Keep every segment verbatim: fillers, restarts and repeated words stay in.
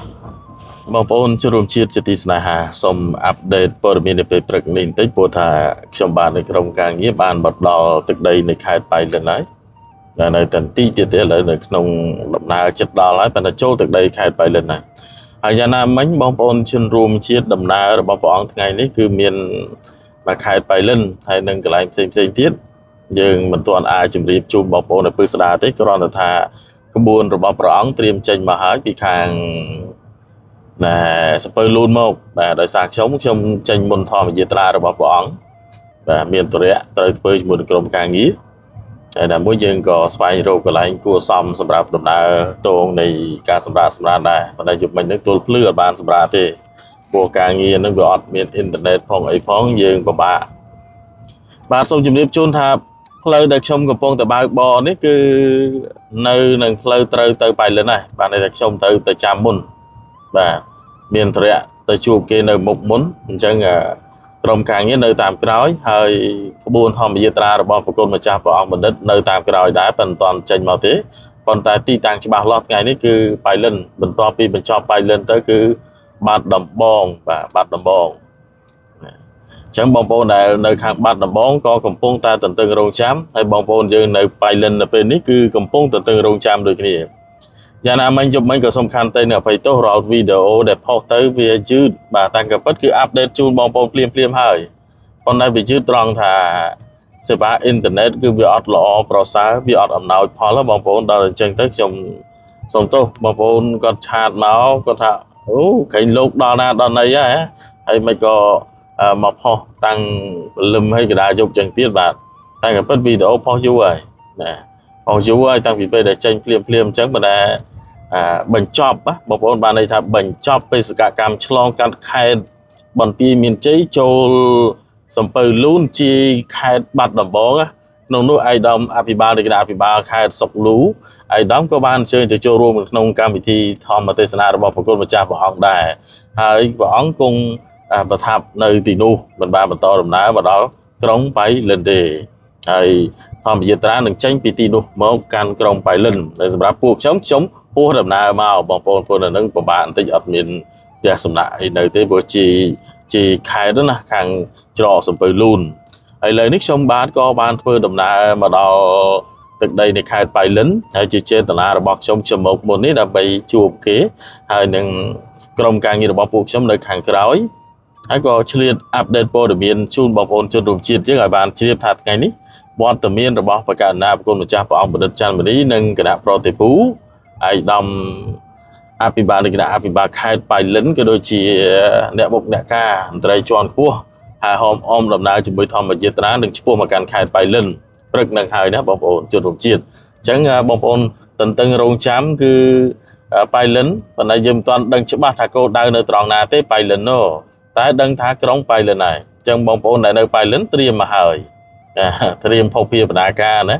បងប្អូនជួបជាតិជាទីស្នេហាសូមអាប់ដេតព័ត៌មាននៅពេលព្រឹកនេះបន្តិចព្រោះថាខ្ញុំបាននៅក្រុមការងារបានមកដល់ទឹកដីនៃខេត្តបៃលិនហើយដែលនៅតន្ទីទៀតទេឥឡូវនៅក្នុងដំណើរចិត្តដល់ហើយប៉ុន្តែចូលទឹកដីខេត្តបៃលិនហើយហើយយ៉ាងណាមិញបងប្អូនជនរួមជាតិដំណើររបស់ព្រះអង្គថ្ងៃនេះគឺមានមកខេត្តបៃលិនហើយនឹងកន្លែងផ្សេងផ្សេងទៀតយើងមិនទាន់អាចជម្រាបជូនបងប្អូននៅពេលស្ដារទេគ្រាន់តែថាក្បួនរបស់ព្រះអង្គត្រៀមចេញមកហើយពីខាងណែសពើលូនមកបាទដោយសារខ្ញុំខ្ញុំចេញមុនធម្មយាត្រារបស់ព្រះអង្គបាទមានទរៈត្រូវធ្វើជាមួយនឹងក្រុមការងារហើយដល់មួយយើងក៏ស្វែងរកកន្លែងគួរសមសម្រាប់ដំណើរតងនៃការសម្រាប់សម្រាប់ដែរប៉ុន្តែជុំមិញនឹងទល់ភ្លឺអត់បានសម្រាប់ទេព្រោះការងារនឹងវាអត់មានអ៊ីនធឺណិតផងអីផងយើងពិបាកបាទសូមជម្រាបជូនថាផ្លូវដែលខ្ញុំកំពុងតែបើកបរនេះគឺនៅនឹងផ្លូវត្រូវទៅបៃលិនហើយបាទតែខ្ញុំទៅទៅចាំមុនបាទមានទរៈទៅជួបគេនៅមុខមុនអញ្ចឹងក្រុមការងារនៅតាមក្រោយហើយក្បួនធម្មយាត្រារបស់ប្រគុណម្ចាស់ព្រះអង្គបណ្ឌិតនៅតាមក្រោយដែរប៉ុន្តែមិនចេញមកទេប៉ុន្តែទីតាំងច្បាស់លាស់ថ្ងៃនេះគឺបៃលិនបន្ទាប់ពីបញ្ចប់បៃលិនទៅគឺបាត់ដំបងបាទបាត់ដំបងអញ្ចឹងបងប្អូនដែលនៅខាងបាត់ដំបងក៏កំពុងតែទន្ទឹងរង់ចាំហើយបងប្អូនយើងនៅបៃលិននៅពេលនេះគឺកំពុងទន្ទឹងរង់ចាំដូចគ្នាយ៉ាងណាមិញជប់មិញក៏សំខាន់ទៅនៅអភ័យទោសរាល់វីដេអូដែលផុសទៅវាយឺតបាទតាំងក៏ពិតគឺអាប់ដេតជូនបងប្អូនភ្លាមភ្លាមហើយប៉ុន្តែវាយឺតត្រង់ថាសេវាអ៊ីនធឺណិតគឺវាអត់ល្អប្រសើរវាអត់អំណោយផលបងប្អូនដល់អញ្ចឹងទៅខ្ញុំសូមទោសបងប្អូនគាត់ឆាតមកគាត់ថាអូក្រែងលោកដល់ណាដល់ណីហ៎ហើយមិនក៏មកផុសតាំងលឹមឲ្យកដាយកចឹងទៀតបាទតែក៏ពិតវីដេអូផុសយូរហើយណាផុសយូរហើយតាំងពីពេលដែលចេញភ្លាមភ្លាមអញ្ចឹងបណ្ដាបញ្ចប់បងប្អូនបានន័យថាបញ្ចប់បេសកកម្មឆ្លងកាត់ខេត្តបន្ទាយមានជ័យចូលសំពៅលូនជាខេត្តបាត់ដំបងក្នុងនោះឯកឧត្តមអភិបាលនៃគណៈអភិបាលខេត្តសុកលូឯកឧត្តមក៏បានអញ្ជើញទៅចូលរួមក្នុងកម្មវិធីធម្មទេសនារបស់ប្រគុណម្ចាស់ព្រះអង្គដែរហើយព្រះអង្គគង់ប្រថាប់នៅទីនោះមិនបានបន្តដំណើរមកដល់ក្រុងបៃលិនទេហើយធម្មយាត្រានឹងចេញពីទីនោះមកកាន់ក្រុងបៃលិនហើយសម្រាប់ពួកខ្ញុំខ្ញុំហួសដំណើរមកបងប្អូនពលនៅនឹងពិបាកបន្តិចអត់មានផ្ទះសំណាក់អីនៅទេព្រោះជាជាខេត្តណាខាងច្រកសំពៅលូនហើយឥឡូវនេះខ្ញុំបាទក៏បានធ្វើដំណើរមកដល់ទឹកដីនៃខេត្តបៃលិនហើយជាចេតនារបស់ខ្ញុំខ្ញុំមកមុននេះដើម្បីជួបគេហើយនឹងក្រុមការងាររបស់ពួកខ្ញុំនៅខាងក្រោយហើយក៏ឆ្លៀតអាប់ដេតព័ត៌មានជូនបងប្អូនជនរួមជាតិជាងឲ្យបានជ្រាបថាថ្ងៃនេះវត្តមានរបស់បកណ្ណាប្រគុណម្ចាស់ព្រះអង្គបណ្ឌិតច័ន្ទមនីនិងគណៈប្រតិភូឯកឧត្តមអភិបាលនៃគណៈអភិបាលខេត្តបៃលិនក៏ដូចជាអ្នកមុខអ្នកការមន្ត្រីជាន់ខ្ពស់ហើយហមអមដំណើរជាមួយធម្មយាត្រានឹងឆ្ពោះមកកាន់ខេត្តបៃលិនព្រឹកនឹងហើយណាបងប្អូនជនរួមជាតិអញ្ចឹងបងប្អូនទន្ទឹងរង់ចាំគឺបៃលិនប៉ុន្តែយើងមិនទាន់ដឹងច្បាស់ថាគោលដៅនៅត្រង់ណាទេបៃលិននោះតែដឹងថាក្រុងបៃលិនហើយអញ្ចឹងបងប្អូនដែលនៅបៃលិនត្រៀមមកហើយត្រៀមភពភាវនាការណា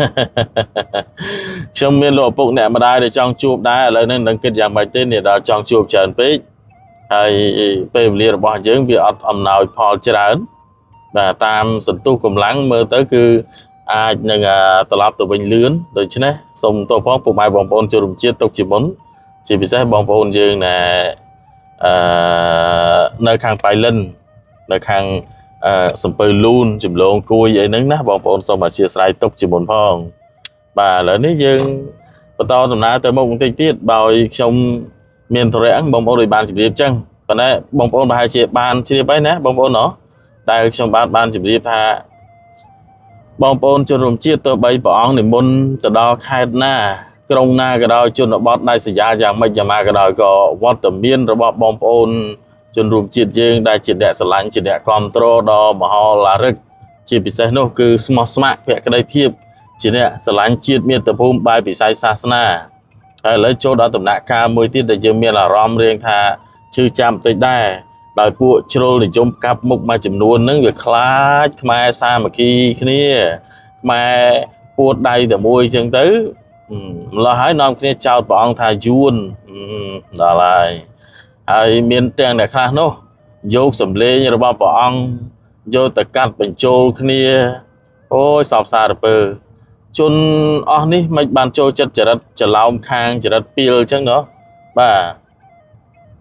ខ្ញុំមានលោកឪពុកអ្នកម្ដាយដែលចង់ជួបដែរឥឡូវនេះនឹងគិតយ៉ាងម៉េចទេនេះដល់ចង់ជួបច្រើនពេកហើយពេលវេលារបស់យើងវាអត់អំណោយផលច្រើនបាទតាមសន្ទុះកម្លាំងមើលទៅគឺអាចនឹងត្រឡប់ទៅវិញលឿនដូច្នេះសូមទោសផងពុកម៉ែបងប្អូនជនរួមជាតិទុកជាមុនជាពិសេសបងប្អូនយើងណែអឺនៅខាងបៃលិននៅខាងអឺសំពៅលូនចំលងគួយអីហ្នឹងណាបងប្អូនសូមអធិស្ឋានទុកជាមុនផងបាទឥឡូវនេះយើងបន្តដំណើរទៅមុខបន្តិចទៀតបើខ្ញុំមានទរៈបងប្អូនដូចបានជម្រាបចឹងប៉ុន្តែបងប្អូនប្រហែលជាបានជ្រាបហើយណាបងប្អូនណោះដែលខ្ញុំបានបានជម្រាបថាបងប្អូនជនរួមជាតិទោះបីព្រះអង្គនិមន្តទៅដល់ខេត្តណាក្រុងណាក៏ដោយជនបទដាច់ស្រយាលយ៉ាងម៉េចយ៉ាងម៉ាក៏ដោយក៏វត្តមានរបស់បងប្អូនជនរួមជាតិយើងដែលជាអ្នកស្រឡាញ់ជាអ្នកគ្រប់គ្រងដ៏មហោឡារិកជាពិសេសនោះគឺស្មោះស្ម័គ្រភក្ដីភាពជាអ្នកស្រឡាញ់ជាតិមាតុភូមិបែបវិស័យសាសនាហើយឥឡូវចូលដល់ដំណាក់កាលមួយទៀតដែលយើងមានអារម្មណ៍រៀងថាឈឺចាំបន្តិចដែរដោយពួកជ្រុលនិយមកាប់មុខមួយចំនួនហ្នឹងវាខ្លាចខ្មែរសាមគ្គីគ្នាខ្មែរពួតដៃតែមួយអញ្ចឹងទៅម្ល៉េះហើយនាំគ្នាចោទព្រះអង្គថាយួនដល់ហើយហើយមានទាំងអ្នកខ្លះនោះយកសម្លេងរបស់ព្រះអង្គយកទៅកាត់បញ្ចូលគ្នាអូយសោកសារពើជនអស់នេះមិនបានចូលចិត្តចរិតច្រឡោមខាងចរិតពីលអញ្ចឹងណោះបាទ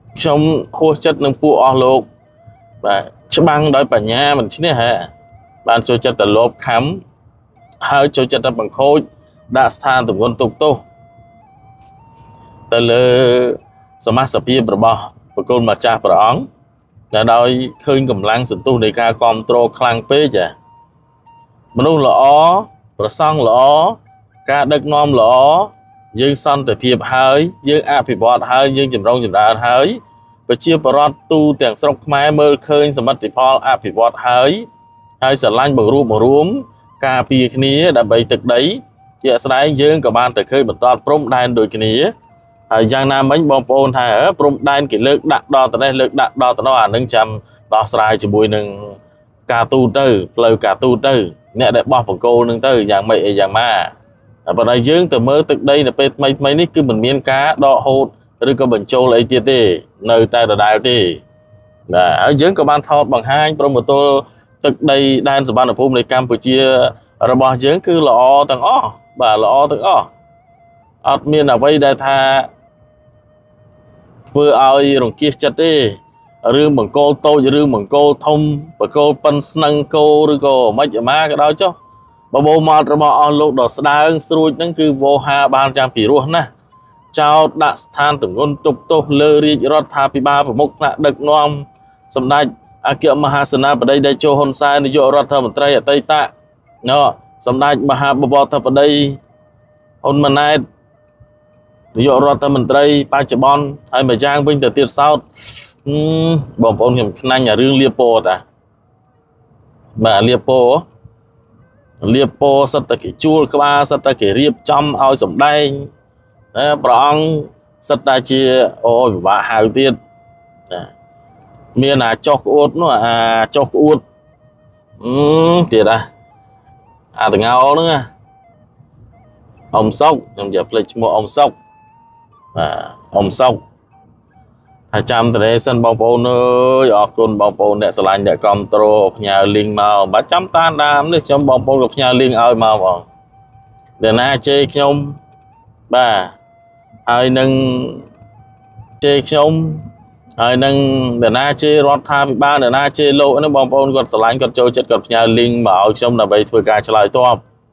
trong hô chất nâng phụ ở lục và chấp băng đôi bà nhà mình chứ nè hả bạn cho chất là lốp khám hơi cho chất là bằng khối đã than tụi con tục tô tới lơ sơ mát sập hiệp bò và con mà cha bà óng là đôi khơi cầm lăng sự tu để ca control khlang phê chả mà nó lõ và xong lõ ca đất non lõ dương son từ hiệp hơi dương áp hiệp bọt hơi dương chìm rong chìm đá hơi và chia bọt tu tiền sọc mai mơ khơi sơ mát thì Paul áp hiệp bọt hơi hơi sở lanh bằng rùm bằng rùm ca bì khní đã bày thực đấy chị sẽ dương cả ban từ khơi bật toàn prom đan đôi khní giang nam mấy bom pôn hay ở prom đan kỷ lực đặt đo từ đây lực đặt đo từ nó à nâng chầm đo sai chỉ bùi nâng ca tu tư lời cả tu tư nè để bỏ bằng cô nâng tư dạng mẹ dạng ma và đây dương từ mơ thực đây là mấy mấy nít cứ mình miên cá đo hột rồi có bình châu lấy tiền tê nơi tay là đại tê là ở dương có ban thọt bằng hai prom một tô thực đây đan của ban ở phum này Campuchia rồi bỏ dương cứ lọ tầng ó bà lọ tầng ó ọt miên ở đây đại tha vừa ai rồi kia chặt đi rương bằng cô tô rương bằng cô thông và cô phân nâng cô rồi cô mấy chợ má cái đó chứ bà bố mọt rồi bỏ lục đỏ đá xuôi nó cứ vô ha ban trang phỉ ruột nè chào đã than từng con tục tô lơ ri rót tha pi ba và mốc nạ đực non sầm đai à kiệu Mahasana ở đây đây cho hôn sai đi cho rót thơ một trai ở tây tạ nó sầm đai Maha bò thập ở đây hôn mà này ví dụ rót thơ một trai ba chợ bon hay mà giang vinh từ tiệt sau bọn ông nhầm năng nhà riêng Liệp Po ta mà Liệp Po Liệp Po sắp tới cái chua các ba sắp tới cái riệp trong ao sổng đây bọn sắp tới chia ôi bà hào tiên miền là chọc út nó à chọc út tiệt à à từng ao nữa ông sóc trong giờ play một ông sóc à ông sóc hai trăm từ đây sân bóng bóng ơi ở con bóng bóng để sờ để control nhà liên màu ba trăm tan đam nước trong bóng bóng nhà liên ơi màu vào để na chơi trong ba ai nâng chơi trong ai nâng để na chơi rót tham ba để na chơi lộ nó bóng bóng còn sờ còn trôi chất còn nhà liên bảo trong là bây thôi cả trở lại to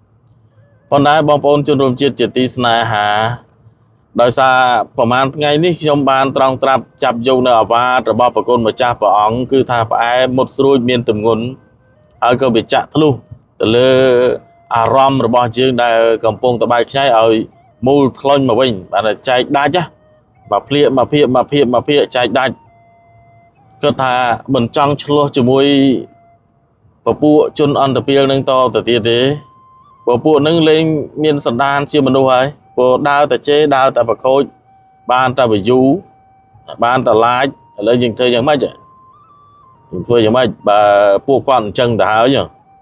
còn đá bóng bóng trên rùm chiết chiết tí sna hà đời xaประมาณ ថ្ងៃនេះ ខ្ញុំ បាន ត្រង់ ត្រាប់ ចាប់ យក នៅ អាវ៉ាត របស់ ប្រគុណ ម្ចាស់ ព្រះអង្គ គឺ ថា ផ្អែម មុត ស្រួយ មាន ទម្ងន់ ហើយ ក៏ វា ចាក់ ធ្លុះ ទៅ លើ អារម្មណ៍ របស់ យើង ដែល កំពុង តបែក ខ្ញែ ឲ្យ មូល ខ្លុញ មក វិញ បាន ចែក ដាច់ មក ភ្លៀក មក ភៀក មក ភៀក មក ភៀក ចែក ដាច់ គាត់ ថា មិន ចង់ ឆ្លោះ ជាមួយ ពពួក ជន អន្តពាល នឹង ត ទៅ ទៀត ទេ ពពួក នឹង លេង មាន សន្តាន ជា មនុស្ស ហើយ cô đào ta chế đào ta bạc khôi ban ta bị du ban ta lái lấy những thời gian mấy chứ những thời gian mấy bà buộc quan chân ta hỏi nhở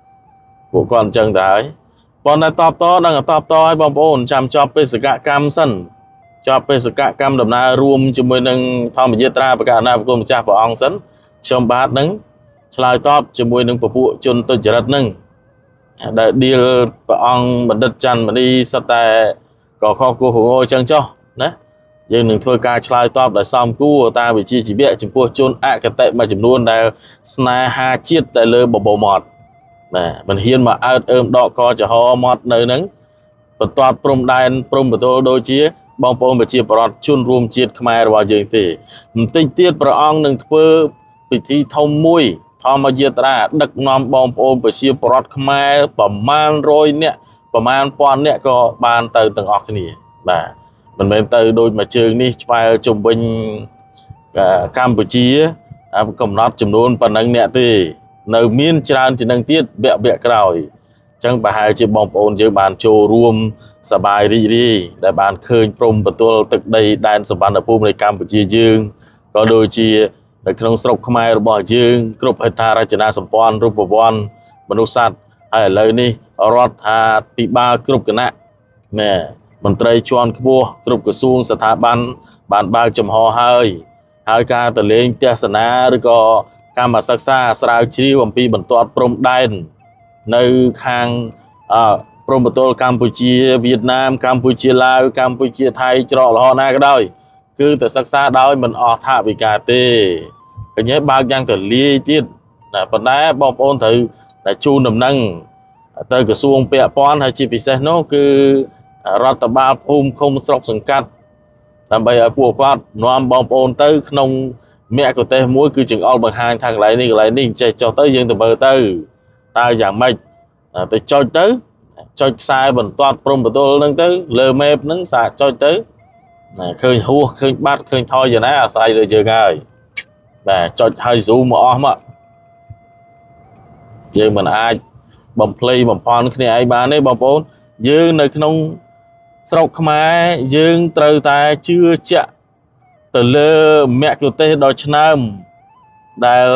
buộc quan chân ta hỏi còn này top to đang ở top to hay bom bồn chăm cho bê sự cả cam sân cho bê sự cả cam đầm na room cho mình nâng thom bị giết ra và cả na cô một cha bảo ông sân trong bát nâng slide top cho mình nâng bộ chôn tôi chỉ đặt nâng để đi bảo ông mình đất chăn mà đi sát tay có kho cô hồ chân cho đấy nhưng đừng thôi ca slide top để xong cú ta bị chi chỉ biết chừng cua chôn ạ cái tệ mà chừng luôn là sna ha chiết tại lơ bò bò mọt nè mình hiên mà ao ôm đọ co cho ho mọt nơi nắng bật toát prom đan prom bật đôi chia bong pom bật chia bọt chôn room chiết khmer vào giờ thì tinh tiết bờ ong đừng phơ bị thi thông mui thom mà diệt ra đực nom bong pom bật chia bọt khmer bầm man rồi nèประมาณ ปอนเนี่ยก็บานเติมต่างออกนี่บ่มันเป็นเติมโดยมาเชิงนี่ไปจุ่มเป็นกัมพูชีกำหนดจำนวนปนังเนี่ยที่ในมีนจานจะนั่งเตี้ยเบะเบะกล่าวจังไปหาจีบองปอนเจอบานโจรวมสบายดีดีได้บานเคยปรุงประตูตึกใดแดนสมบัติภูมิในกัมพูชียืงก็โดยจีในขนมสรุปขมายระบอบยืงกรุบเหตุราชนาสมปอนรูปบอลมนุษย์สัตว์ไอ้เลยนี่รถทาปีบากรุบกันนะแม่มันเตยชวนขบัวกรุบกระทรวงสถาบันบานบางจมหอเฮยหายการตะเลงเทศนาหรือก็การมาศึกษาสาวชีวันปีบรรทัดพรมได้ในทางพรมประตูกัมพูชีเวียดนามกัมพูชีลาวกัมพูชีไทยจรอหอนาก็ได้บ cứ từ sắc xa đôi mình ở thả bị cả tê cái nhớ bao giang từ lia tiết là phần đá bom ôn thử là chu nằm nâng tới cái xuông bẹ pon hay chỉ bị xe nó cứ rót tờ ba phum không sọc sừng cắt làm bây ở của con noam bom ôn tới nông mẹ của tê muối cứ chừng on bằng hai thằng lại đi lại đi chạy cho tới dương từ bờ tới ta giảm mệt tới cho tới cho sai bằng toàn prom của tôi nâng tới lơ mê nâng xả cho tới khơi hua khơi bát khơi thôi giờ nãy sai rồi chưa ngơi và cho hơi rú mỏ mà giờ mình ai bấm play bấm phone cái này ai bán đấy bấm phone dương nơi nông sọc máy dương từ ta chưa chạ từ lơ mẹ của tê đòi nam đại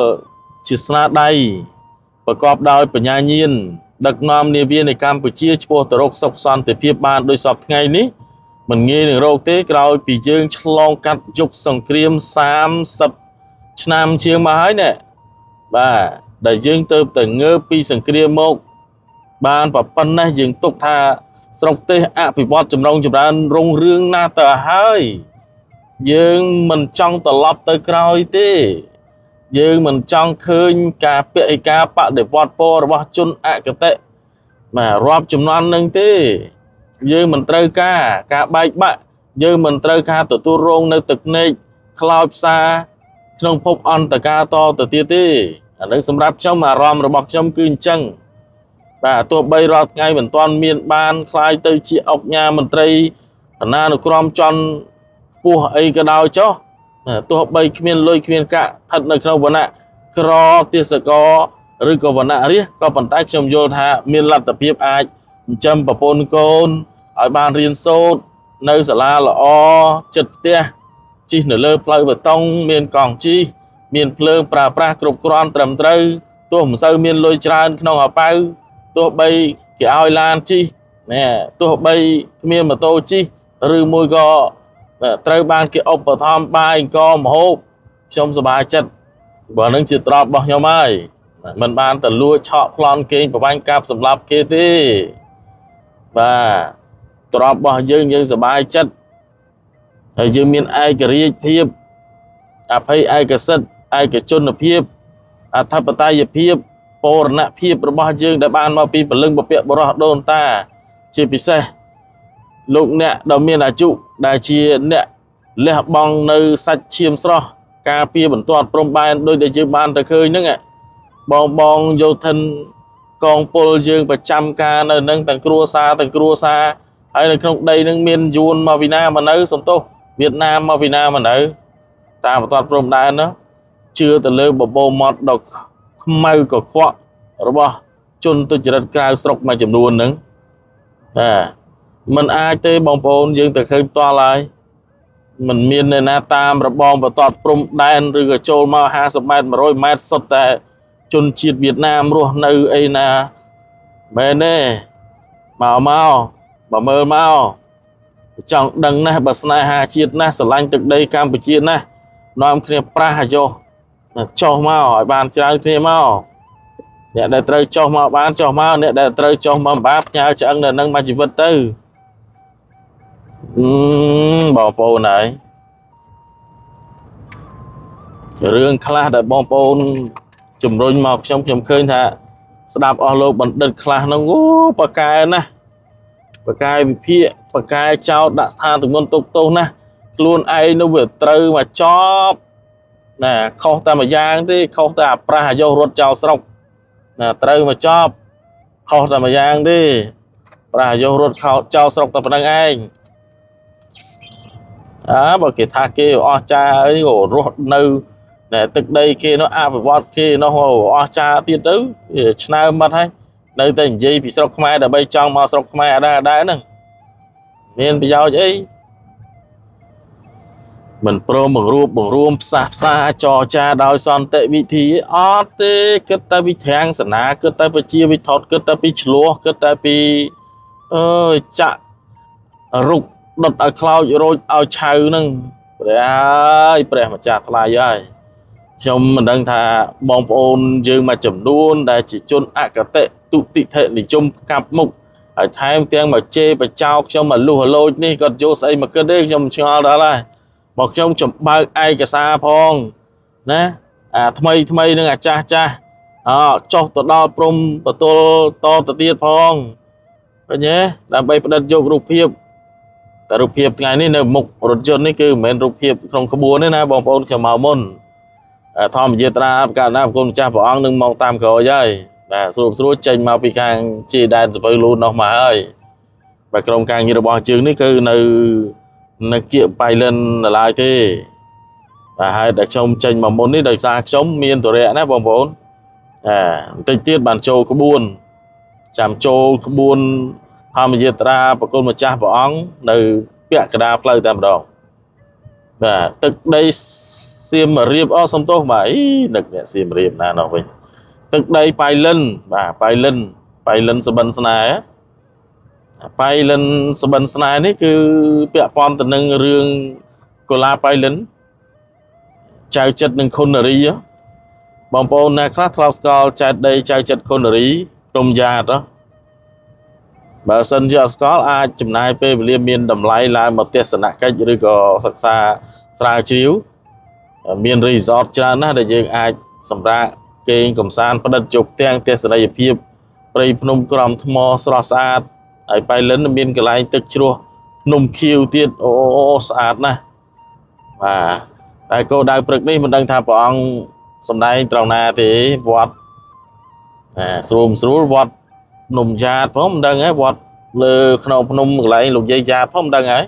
chỉ sát đây và cọp đòi của nhà nhiên đặc nam địa viênใน Campuchia ឈ្មោះតរកសុខសន្តិភាពបានដោយសពថ្ងៃនេះមិនងាយនឹងរកទេក្រោយពីយើងឆ្លងកាត់យុគសង្គ្រាមសាមសិបឆ្នាំជាងមកហើយណែបាទដែលយើងទៅទៅងើបពីសង្គ្រាមមកបានប្រប៉ុណ្ណេះយើងទុកថាស្រុកទេសអភិវឌ្ឍចម្រុងចម្រើនរុងរឿងណាស់ទៅហើយយើងមិនចង់ត្រឡប់ទៅក្រោយទេយើងមិនចង់ឃើញការពាក់ឯកាបដិវត្តពររបស់ជនអកតេបាទរាប់ចំនួននឹងទេយើងមិនត្រូវការការបែកបាក់យើងមិនត្រូវការទទួលរងនៅទឹកភ្នែកខ្លោចផ្សាក្នុងភពអន្តការតទៅទៀតទេអានឹងសម្រាប់ខ្ញុំអារម្មណ៍របស់ខ្ញុំគឺអញ្ចឹងបាទទោះបីរាល់ថ្ងៃមិនទាន់មានបានคล้ายទៅជាអុកញ៉ាមន្ត្រីអាណានុក្រមចន់ខ្ពស់អីក៏ដោយចុះទោះបីគ្មានលុយគ្មានកាក់ស្ថិតនៅក្នុងវណ្ណៈក្រទេសកឬក៏វណ្ណៈរាស្ត្រក៏ប៉ុន្តែខ្ញុំយល់ថាមានលទ្ធភាពអាចចិញ្ចឹមប្រពន្ធកូនឲ្យបានរៀនសូត្រនៅសាលាល្អចិត្តផ្ទះជិះនៅលើផ្លូវបេតុងមានកង់ជិះមានភ្លើងប្រើប្រាស់គ្រប់គ្រាន់ត្រឹមត្រូវទោះមិនសូវមានលុយច្រើនក្នុងអប៉ៅទោះបីគេឲ្យឡានជិះណែទោះបីគ្មានម៉ូតូជិះឬមួយក៏ត្រូវបានគេឧបត្ថម្ភបាយអង្គមហូបខ្ញុំសប្បាយចិត្តបើនឹងជាត្រប់របស់ខ្ញុំហើយមិនបានទៅលួចឆក់ប្លន់គេប្រវាញ់កាប់សម្លាប់គេទេបាទត្រប់របស់យើងយើងសប្បាយចិត្តហើយយើងមានឯករាជ្យភាពអភ័យឯកសិទ្ធិឯកជនភាពអធិបតេយ្យភាពបូរណភាពរបស់យើងដែលបានមកពីពលឹងបពាក់បរោះដូនតាជាពិសេសលោកអ្នកដ៏មានអាយុដែលជាអ្នកលះបង់នៅសាច់ឈាមស្រស់ការពារបន្ទាត់ព្រំដែនដោយដែលយើងបានទៅឃើញហ្នឹងបងបងយោធិនកងពលយើងប្រចាំការនៅនឹងទាំងគ្រួសារទាំងគ្រួសារហើយនៅក្នុងដីនឹងមានយួនមកពីណាមកនៅសំទោសវៀតណាមមកពីណាមកនៅតាមបន្ទាត់ព្រំដែនណាជឿទៅលើបបោម៉ត់ដ៏ខ្មៅកខ្វក់របស់ជនទុច្ចរិតក្រៅស្រុកមួយចំនួនហ្នឹងបាទមិនអាចទេបងប្អូនយើងទៅឃើញផ្ទាល់ហើយមិនមានអ្នកណាតាមរបងបន្ទាត់ព្រំដែនឬក៏ចូលមកห้าสิบម៉ែត្រmột trămម៉ែត្រសុទ្ធតែជនជាតិវៀតណាមរស់នៅអីណាមែនទេមកមកបើមើលមកចង់ដឹងណាស់បើស្នេហាជាតិណាស់ស្រឡាញ់ទឹកដីកម្ពុជាណាស់នាំគ្នាប្រាស់អាយុចុះមកឲ្យបានច្រើនគ្នាមកអ្នកដែលត្រូវចុះមកបានចុះមកអ្នកដែលត្រូវចុះមកបាបផ្ញើឆ្អឹងនៅនឹងមួយជីវិតទៅអឺបងប្អូនហើយរឿងខ្លះដែលបងប្អូនជំរុញមកខ្ញុំខ្ញុំឃើញថាស្ដាប់អស់លោកបណ្ឌិតខ្លះហ្នឹងអូប៉កែណាប៉កែវិភាគប៉កែចោតដាក់ស្ថានទម្ងន់ទុកទោសណាខ្លួនឯងនោះវាត្រូវមកចប់ណាខុសតែមួយយ៉ាងទេខុសតែអាប្រាស់អាយុរត់ចោលស្រុកណាត្រូវមកចប់ខុសតែមួយយ៉ាងទេប្រាស់អាយុរត់ចោលស្រុកតែប៉ុណ្្នឹងឯងអើបើគេថាគេអស់ចាអីក៏រស់នៅតែទឹកដីគេនោះអភិវឌ្ឍគេនោះអស់ចាទៀតទៅឆ្នើមបាត់ហើយនៅតែនិយាយពីស្រុកខ្មែរដើម្បីចង់មកស្រុកខ្មែរអដែរដែរហ្នឹងមានប្រយោជន៍អីមិនព្រមបង្រួបបង្រួមផ្សះផ្សាចរចាដោយសន្តិវិធីអត់ទេគិតតែវិធានសនាគិតតែពជាវិថតគិតតែពីឆ្លោះគិតតែពីអើយចាក់រុកដុតឲ្យខ្លោចរោចឲ្យឆៅហ្នឹងព្រះហើយព្រះម្ចាស់ថ្លៃហើយខ្ញុំមិនដឹងថាបងប្អូនយើងមួយចំនួនដែលជាជនអកតេទុតិថិនិយមកាប់មុខហើយថែមទាំងមកជេរបចោខ្ញុំមកលុះលោចនេះគាត់យកស្អីមកគិតទេខ្ញុំឆ្ងល់ដល់ហើយบอกខ្ញុំចំបើកឯកសារផងណាអាថ្មីថ្មីនឹងអាចាស់ចាស់អចុះទៅដល់ព្រំបទលតទៅទៀតផងឃើញទេដើម្បីផ្ដិតយករូបភាពតែរូបភាពថ្ងៃនេះនៅមុខរថយន្តនេះគឺមិនមែនរូបភាពក្នុងក្បួនទេណាបងប្អូនខ្ញុំមកមុនធម្មយាត្រាប្រកាសណាប្រគុណម្ចាស់ព្រះអង្គនឹងមកតាមក្រោយហើយបាទស្រួលស្រួលចេញមកពីខាងជាដែនសភៅលូននោះមកហើយបាទក្រុមការងាររបស់ជើងនេះគឺនៅនៅគៀកបៃលិនឡើយទេបាទហើយដែលខ្ញុំចេញមកមុននេះដោយសារខ្ញុំមានទរៈណាបងប្អូនអាបន្តិចទៀតបានចូលក្បួនចាំចូលក្បួនធម្មយាត្រាប្រគុណម្ចាស់ព្រះអង្គនៅពាក់កណ្ដាលផ្លូវតែម្ដងបាទទឹកដីសៀមរាបអសំទោសបាទអីនឹកអ្នកសៀមរាបណានោះវិញទឹកដីបៃលិនបាទបៃលិនបៃលិនសបិនស្នេហ៍បៃលិនសបិនស្នេហ៍នេះគឺពាក់ព័ន្ធទៅនឹងរឿងកូឡាបៃលិនចៅចិត្តនឹងខុននារីបងប្អូនណាខ្លះធ្លាប់ស្គាល់ចែកដីចៅចិត្តខុននារីទុំយ៉ាតបើសិនជាអត់ស្គាល់អាចចំណាយពេលវេលាមានតម្លៃឡើងមកទស្សនកិច្ចឬក៏សិក្សាស្រាវជ្រាវមាន resort ច្រើនណាស់ដែលយើងអាចសម្រាប់គេងកំសាន្តផ្ដិតជោគទាំងទស្សនីយភាពព្រៃភ្នំក្រំថ្មស្រស់ស្អាតហើយបៃលិនមានកន្លែងទឹកជ្រោះភ្នំខៀវទៀតអូស្អាតណាស់បាទតែគោលដៅព្រឹកនេះមិនដឹងថាព្រះអង្គសម្ដែងត្រង់ណាទេវត្តអាស្រួលស្រួលវត្តភ្នំយ៉ាតផងមិនដឹងហ៎វត្តលើក្នុងភ្នំកន្លែងលោកយាយយ៉ាតផងមិនដឹងហ៎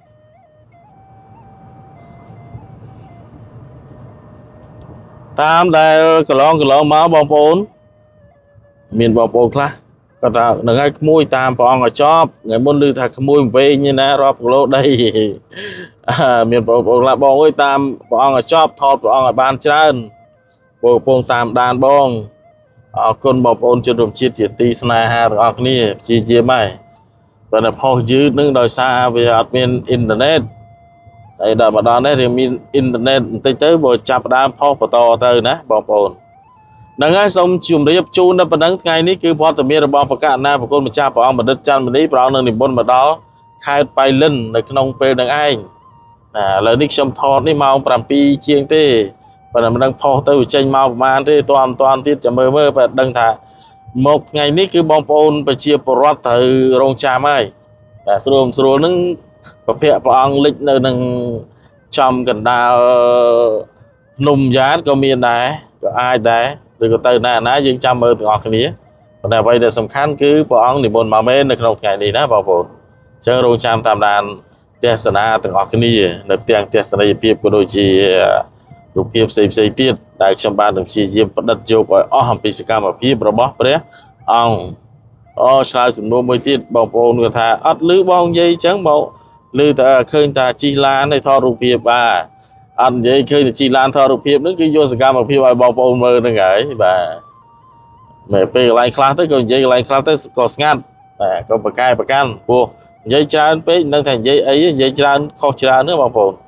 តាមដែលកន្លងកន្លងមកបងប្អូនមានបងប្អូនខ្លះគាត់ថានឹងឲ្យក្មួយតាមព្រះអង្គឲ្យចប់ថ្ងៃមុនឮថាក្មួយវែងនេះណារាប់គីឡូដីមានបងប្អូនខ្លះបងអើយតាមព្រះអង្គឲ្យចប់ថតព្រះអង្គឲ្យបានច្រើនបងប្អូនតាមដានបងអរគុណបងប្អូនជនរួមជាតិជាទីស្នេហាទាំងអស់គ្នាព្យាយាមហើយបើតែផុសយឺតនឹងដោយសារវាអត់មានអ៊ីនធឺណិតតែដល់ម្ដងនេះរៀងមានអ៊ីនធឺណិតបន្តិចទៅបើចាប់ដើមផុសបន្តទៅណាបងប្អូនហ្នឹងហើយសូមជម្រាបជូនដល់ប៉ុណ្ណឹងថ្ងៃនេះគឺវត្តមានរបស់ប្រកាសណាប្រគុណម្ចាស់ព្រះអង្គបណ្ឌិតច័ន្ទមនីព្រះអង្គនឹងនិមន្តមកដល់ខេត្តបៃលិននៅក្នុងពេលនឹងឯងណាឥឡូវនេះខ្ញុំថតនេះម៉ោងប្រាំពីរជាងទេប៉ុន្តែមិនដឹងផុសទៅចេញមកប្រហែលទេតាន់តាន់ទៀតចាំមើលមើលបើដឹងថាមកថ្ងៃនេះគឺបងប្អូនប្រជាពលរដ្ឋត្រូវរងចាំហើយបាទស្រួលស្រួលនឹងប្រភពព្រះអង្គលិចនៅនឹងចំកណ្ដាលភ្នំយ៉ាតក៏មានដែរក៏អាចដែរឬក៏ទៅណាណាយើងចាំមើលទាំងអស់គ្នាប៉ុន្តែអ្វីដែលសំខាន់គឺព្រះអង្គនិមន្តមកមែននៅក្នុងថ្ងៃនេះណាបងប្អូនអញ្ចឹងរងចាំតាមដានទេសនាទាំងអស់គ្នានៅទាំងទស្សនីយភាពក៏ដូចជារូបភាពផ្សេងផ្សេងទៀតដែលខ្ញុំបាននឹងព្យាយាមផ្ដិតយកឲ្យអស់អំពីសកម្មភាពរបស់ព្រះអង្គអូឆ្លើយសំណួរមួយទៀតបងប្អូនគាត់ថាអត់ឮបងនិយាយអញ្ចឹងមកឮតែឃើញតែជិះឡានឲ្យថតរូបភាពបាទអត់និយាយឃើញតែជិះឡានថតរូបភាពហ្នឹងគឺយកសកម្មភាពឲ្យបងប្អូនមើលហ្នឹងហើយបាទមែនពេលកន្លែងខ្លះទៅក៏និយាយកន្លែងខ្លះទៅក៏ស្ងាត់បាទក៏ប្រកែប្រកាន់ព្រោះនិយាយច្រើនពេកមិនដឹងថានិយាយអីនិយាយច្រើនខុសច្រើនហ្នឹងបងប្អូន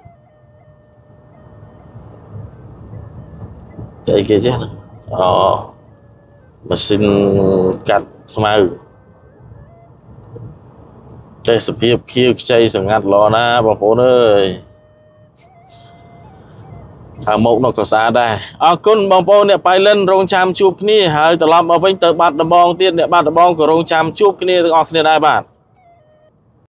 អីគេចេះអូម៉ាស៊ីនកាត់ស្មៅទេសភាពខៀវខ្ចីសម្ងាត់ល្អណាបងប្អូនអើយខាងមុខនោះក៏ស្អាតដែរអរគុណបងប្អូនអ្នកបៃលិនរងចាំជួបគ្នាហើយត្រឡប់មកវិញទៅបាត់ដំបងទៀតអ្នកបាត់ដំបងក៏រងចាំជួបគ្នាទាំងអស់គ្នាដែរបាទ